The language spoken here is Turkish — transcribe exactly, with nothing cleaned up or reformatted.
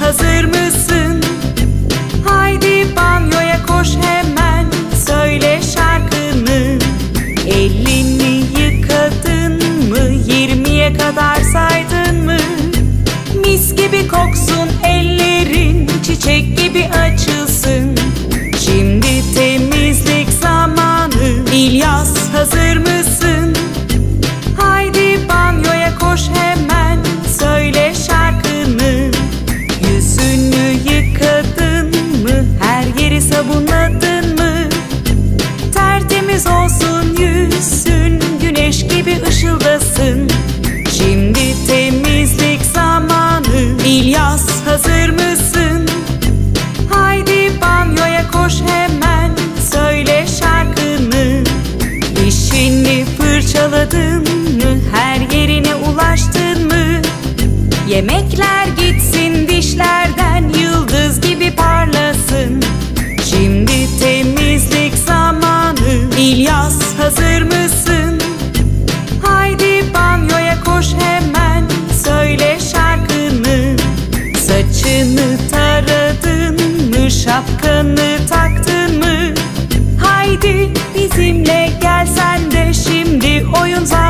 hazır mısın? Haydi banyoya koş hemen, söyle şarkını. Elini yıkadın mı? Yirmiye kadar saydın mı? Mis gibi koksun ellerin, çiçek gibi açılsın. Şimdi temizlik zamanı. İlyas, hazır mısın? Haydi banyoya koş hemen, söyle şarkını. Yüzünü yıkadın mı? Her yeri sabunladın mı? Tertemiz olsun yüzün, güneş gibi ışıldasın. Şimdi temizlik zamanı. İlyas, hazır mısın? Haydi banyoya koş hemen, söyle şarkını. Dişini fırçaladın mı? Her yerine ulaştın mı? Yemekler gitsin dişlerden, yıldız gibi parlasın. Şimdi temizlik zamanı. İlyas, hazır mısın? Haydi banyoya koş hemen, söyle şarkını. Saçını taradın mı? Şapkanı taktın mı? Haydi bizimle gel sen de, şimdi oyun zamanı.